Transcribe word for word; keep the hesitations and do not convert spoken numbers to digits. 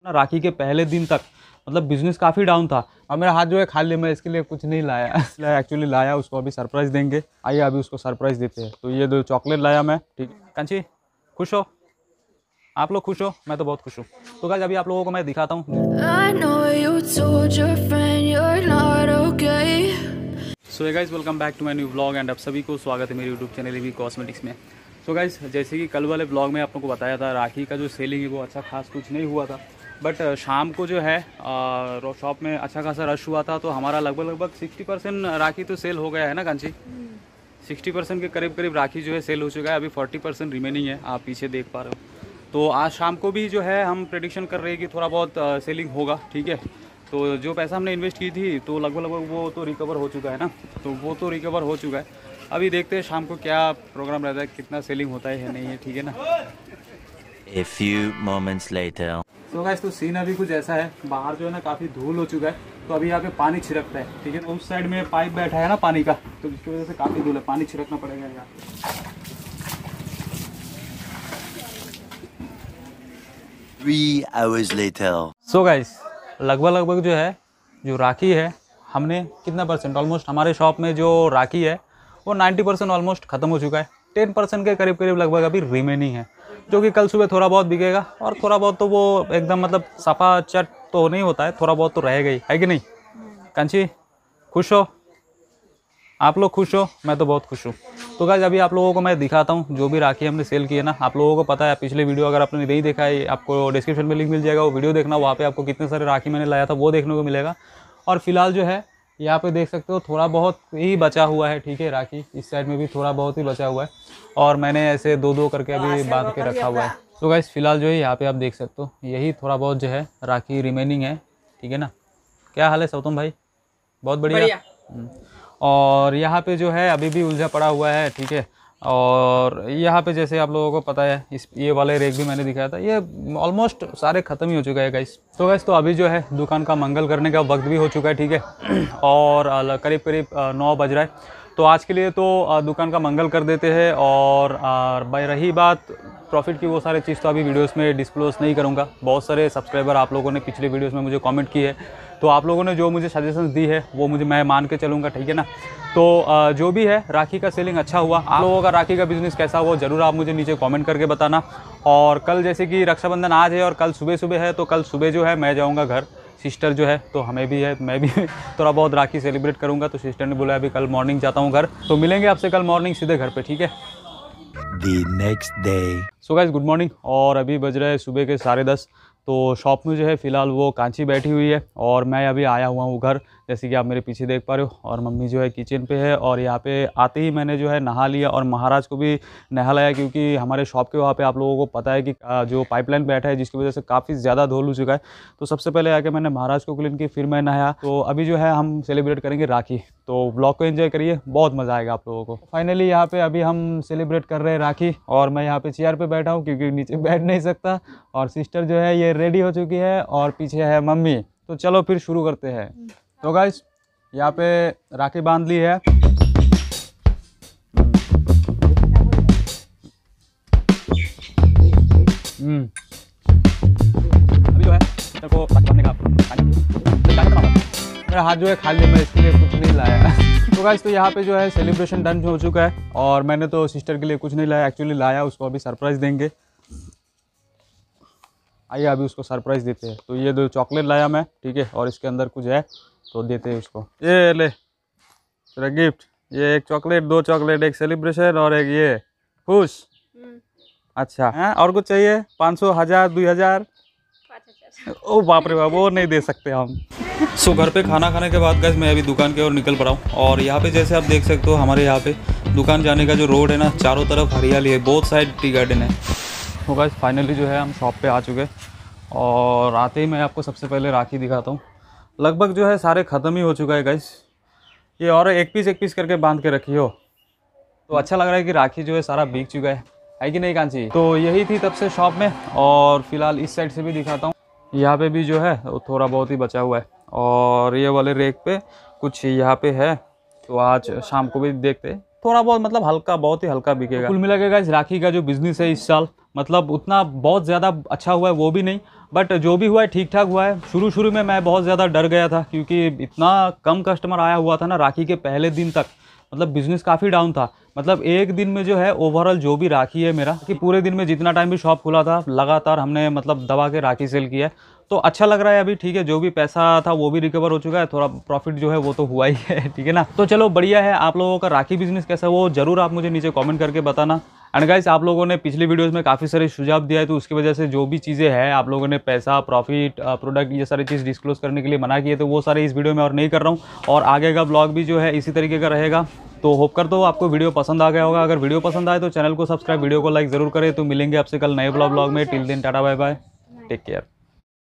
ना राखी के पहले दिन तक मतलब बिजनेस काफ़ी डाउन था और मेरा हाथ जो है खाली, मैं इसके लिए कुछ नहीं लाया इसलिए एक्चुअली लाया उसको, अभी सरप्राइज़ देंगे। आइए अभी उसको सरप्राइज़ देते हैं। तो ये दो चॉकलेट लाया मैं, ठीक है कांची, खुश हो आप लोग, खुश हो, मैं तो बहुत खुश हूँ। तो गाइस अभी आप लोगों को मैं दिखाता हूँ। So guys welcome back to my new vlog and आप सभी को स्वागत है मेरे यूट्यूब चैनल वी कॉस्मेटिक्स में। सो गाइस जैसे कि कल वाले व्लॉग में आप लोगों को बताया था, राखी का जो सेलिंग है वो अच्छा खास कुछ नहीं हुआ था, बट शाम को जो है शॉप में अच्छा खासा रश हुआ था। तो हमारा लगभग लगभग सिक्सटी परसेंट राखी तो सेल हो गया है ना कांची, सिक्सटी परसेंट के करीब करीब राखी जो है सेल हो चुका है। अभी फोर्टी परसेंट रिमेनिंग है, आप पीछे देख पा रहे हो। तो आज शाम को भी जो है हम प्रेडिक्शन कर रहे हैं कि थोड़ा बहुत सेलिंग होगा, ठीक है। तो जो पैसा हमने इन्वेस्ट की थी तो लगभग लगभग वो तो रिकवर हो चुका है ना, तो वो तो रिकवर हो चुका है। अभी देखते हैं शाम को क्या प्रोग्राम रहता है, कितना सेलिंग होता है या नहीं है, ठीक है ना। A few moments later. तो गाइस तो सीन अभी कुछ ऐसा है, बाहर जो है ना काफ़ी धूल हो चुका है, तो अभी यहाँ पे पानी छिड़कता है, ठीक है। तो उस साइड में पाइप बैठा है ना पानी का, तो जिसकी वजह से काफ़ी धूल है, पानी छिड़कना पड़ेगा यहाँ। Three hours later. So guys लगभग लगभग जो है जो राखी है हमने कितना परसेंट, ऑलमोस्ट हमारे शॉप में जो राखी है वो नाइन्टी परसेंट ऑलमोस्ट ख़त्म हो चुका है। टेन परसेंट के करीब करीब लगभग अभी रिमेनिंग है, जो कि कल सुबह थोड़ा बहुत बिकेगा। और थोड़ा बहुत तो वो एकदम मतलब सफ़ा चट तो नहीं होता है, थोड़ा बहुत तो रहेगा ही, है कि नहीं कांची, खुश हो आप लोग, खुश हो, मैं तो बहुत खुश हूँ। तो गाइस अभी आप लोगों को मैं दिखाता हूँ जो भी राखी हमने सेल की है ना। आप लोगों को पता है, पिछले वीडियो अगर आपने नहीं देखा है आपको डिस्क्रिप्शन में लिंक मिल जाएगा, वो वीडियो देखना, वहाँ पे आपको कितने सारे राखी मैंने लाया था वो देखने को मिलेगा। और फिलहाल जो है यहाँ पे देख सकते हो थोड़ा बहुत ही बचा हुआ है, ठीक है। राखी इस साइड में भी थोड़ा बहुत ही बचा हुआ है और मैंने ऐसे दो दो करके अभी बांध के रखा हुआ है। तो गाइस फिलहाल जो है यहाँ पे आप देख सकते हो यही थोड़ा बहुत जो है राखी रिमेनिंग है, ठीक है ना। क्या हाल है सौतम भाई, बहुत बढ़िया। और यहाँ पे जो है अभी भी उलझा पड़ा हुआ है, ठीक है। और यहाँ पे जैसे आप लोगों को पता है इस ये वाले रेक भी मैंने दिखाया था, ये ऑलमोस्ट सारे ख़त्म ही हो चुका है गाइस। तो गाइस तो अभी जो है दुकान का मंगल करने का वक्त भी हो चुका है, ठीक है। और करीब करीब नौ बज रहा है, तो आज के लिए तो दुकान का मंगल कर देते हैं। और भाई रही बात प्रॉफिट की, वो सारे चीज़ तो अभी वीडियोस में डिस्क्लोज नहीं करूँगा। बहुत सारे सब्सक्राइबर आप लोगों ने पिछले वीडियोस में मुझे कमेंट की है, तो आप लोगों ने जो मुझे सजेशंस दी है वो मुझे मैं मान के चलूँगा, ठीक है ना। तो जो भी है राखी का सेलिंग अच्छा हुआ। आप लोगों का राखी का बिज़नेस कैसा हुआ ज़रूर आप मुझे नीचे कमेंट करके बताना। और कल जैसे कि रक्षाबंधन आज है और कल सुबह सुबह है, तो कल सुबह जो है मैं जाऊँगा घर, सिस्टर जो है तो हमें भी है, मैं भी थोड़ा बहुत राखी सेलिब्रेट करूँगा। तो सिस्टर ने बोला अभी कल मॉर्निंग जाता हूँ घर, तो मिलेंगे आपसे कल मॉर्निंग सीधे घर पे, ठीक है। The next day. So guys good morning, और अभी बज रहे हैं सुबह के साढ़े दस। तो शॉप में जो है फ़िलहाल वो कांची बैठी हुई है और मैं अभी आया हुआ हूँ घर, जैसे कि आप मेरे पीछे देख पा रहे हो। और मम्मी जो है किचन पे है, और यहाँ पे आते ही मैंने जो है नहा लिया और महाराज को भी नहलाया, क्योंकि हमारे शॉप के वहाँ पे आप लोगों को पता है कि जो पाइपलाइन बैठा है जिसकी वजह से काफ़ी ज़्यादा धूल हो चुका है। तो सबसे पहले आके मैंने महाराज को क्लीन की, फिर मैं नहाया। तो अभी जो है हम सेलिब्रेट करेंगे राखी, तो ब्लॉग को एंजॉय करिए, बहुत मज़ा आएगा आप लोगों को। फाइनली यहाँ पे अभी हम सेलिब्रेट कर रहे हैं राखी, और मैं यहाँ पे चेयर पे बैठा हूँ क्योंकि नीचे बैठ नहीं सकता। और सिस्टर जो है ये रेडी हो चुकी है और पीछे है मम्मी। तो चलो फिर शुरू करते हैं। तो गाइस यहाँ पे राखी बांध ली है। हम्म अभी जो है सिस्टर को राखी बांधने का मेरा हाथ जो है खाली, मैं इसके लिए कुछ नहीं लाया तो गाइस तो यहाँ पे जो है सेलिब्रेशन डन हो चुका है, और मैंने तो सिस्टर के लिए कुछ नहीं लाया, एक्चुअली लाया उसको अभी सरप्राइज़ देंगे। आइए अभी उसको सरप्राइज़ देते हैं। तो ये दो चॉकलेट लाया मैं, ठीक है, और इसके अंदर कुछ है तो देते हैं उसको। ये ले तेरा गिफ्ट, ये एक चॉकलेट, दो चॉकलेट, एक सेलिब्रेशन और एक ये खुश। अच्छा है, और कुछ चाहिए? पाँच सौ, हज़ार, दो हज़ार? ओ बाप रे बाप, वो नहीं दे सकते हम। सो so, घर पे खाना खाने के बाद गाइस मैं अभी दुकान की ओर निकल पड़ा हूँ। और यहाँ पे जैसे आप देख सकते हो हमारे यहाँ पे दुकान जाने का जो रोड है ना, चारों तरफ हरियाली है, बोथ साइड टी गार्डन है। तो गाइस फाइनली जो है हम शॉप पे आ चुके, और आते ही मैं आपको सबसे पहले राखी दिखाता हूँ। लगभग जो है सारे ख़त्म ही हो चुका है गाइस, ये और एक पीस एक पीस करके बांध के रखी हो, तो अच्छा लग रहा है कि राखी जो है सारा बिक चुका है, है कि नहीं कांची। तो यही थी तब से शॉप में, और फिलहाल इस साइड से भी दिखाता हूँ। यहाँ पे भी जो है वो थोड़ा बहुत ही बचा हुआ है, और ये वाले रेक पे कुछ यहाँ पे है, तो आज शाम को भी देखते थोड़ा बहुत, मतलब हल्का, बहुत ही हल्का बिकेगा। कुल मिला के गाइस राखी का जो बिज़नेस है इस साल मतलब उतना बहुत ज़्यादा अच्छा हुआ है वो भी नहीं, बट जो भी हुआ है ठीक ठाक हुआ है। शुरू शुरू में मैं बहुत ज़्यादा डर गया था क्योंकि इतना कम कस्टमर आया हुआ था ना राखी के पहले दिन तक, मतलब बिज़नेस काफ़ी डाउन था। मतलब एक दिन में जो है ओवरऑल जो भी राखी है मेरा कि पूरे दिन में जितना टाइम भी शॉप खुला था लगातार हमने मतलब दबा के राखी सेल किया है, तो अच्छा लग रहा है अभी। ठीक है, जो भी पैसा था वो भी रिकवर हो चुका है, थोड़ा प्रॉफिट जो है वो तो हुआ ही है, ठीक है ना। तो चलो बढ़िया है। आप लोगों का राखी बिजनेस कैसा है वो जरूर आप मुझे नीचे कमेंट करके बताना। एंड गाइस, आप लोगों ने पिछली वीडियोस में काफ़ी सारे सुझाव दिया है, तो उसकी वजह से जो भी चीज़ें हैं आप लोगों ने पैसा, प्रॉफिट, प्रोडक्ट, ये सारी चीज़ डिस्क्लोज करने के लिए मना किए, तो वो सारे इस वीडियो में और नहीं कर रहा हूँ। और आगे का ब्लॉग भी जो है इसी तरीके का रहेगा। तो होप करता हूँ आपको वीडियो पसंद आ गया होगा। अगर वीडियो पसंद आए तो चैनल को सब्सक्राइब, वीडियो को लाइक ज़रूर करें। तो मिलेंगे आपसे कल नए ब्लॉग में। Till then tata bye bye, take care.